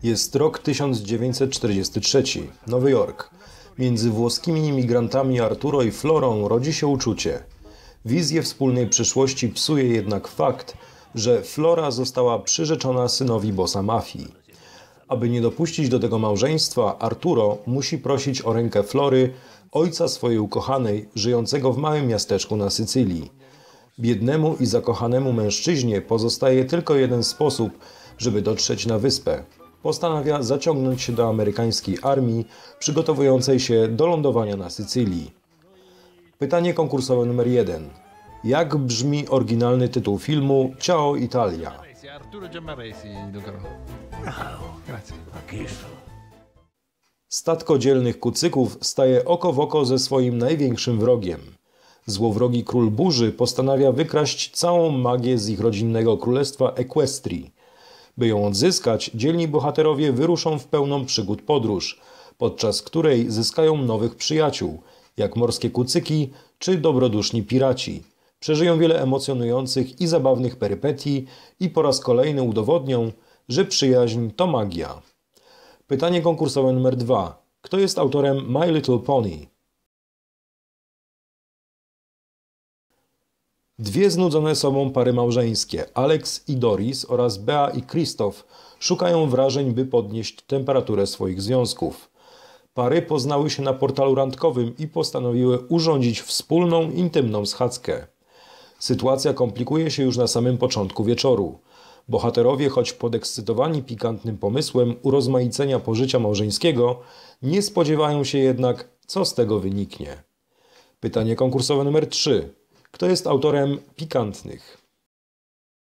Jest rok 1943, Nowy Jork. Między włoskimi imigrantami Arturo i Florą rodzi się uczucie. Wizję wspólnej przyszłości psuje jednak fakt, że Flora została przyrzeczona synowi bossa mafii. Aby nie dopuścić do tego małżeństwa, Arturo musi prosić o rękę Flory, ojca swojej ukochanej, żyjącego w małym miasteczku na Sycylii. Biednemu i zakochanemu mężczyźnie pozostaje tylko jeden sposób, żeby dotrzeć na wyspę. Postanawia zaciągnąć się do amerykańskiej armii przygotowującej się do lądowania na Sycylii. Pytanie konkursowe numer 1. Jak brzmi oryginalny tytuł filmu Ciao Italia? Arturo Giammaresi, Luca. Grazie. Statko dzielnych kucyków staje oko w oko ze swoim największym wrogiem. Złowrogi król burzy postanawia wykraść całą magię z ich rodzinnego królestwa Equestrii. By ją odzyskać, dzielni bohaterowie wyruszą w pełną przygód podróż, podczas której zyskają nowych przyjaciół, jak morskie kucyki czy dobroduszni piraci. Przeżyją wiele emocjonujących i zabawnych perypetii i po raz kolejny udowodnią, że przyjaźń to magia. Pytanie konkursowe numer 2. Kto jest autorem My Little Pony? Dwie znudzone sobą pary małżeńskie, Alex i Doris oraz Bea i Krzysztof, szukają wrażeń, by podnieść temperaturę swoich związków. Pary poznały się na portalu randkowym i postanowiły urządzić wspólną, intymną schadzkę. Sytuacja komplikuje się już na samym początku wieczoru. Bohaterowie, choć podekscytowani pikantnym pomysłem urozmaicenia pożycia małżeńskiego, nie spodziewają się jednak, co z tego wyniknie. Pytanie konkursowe numer 3. Kto jest autorem Pikantnych?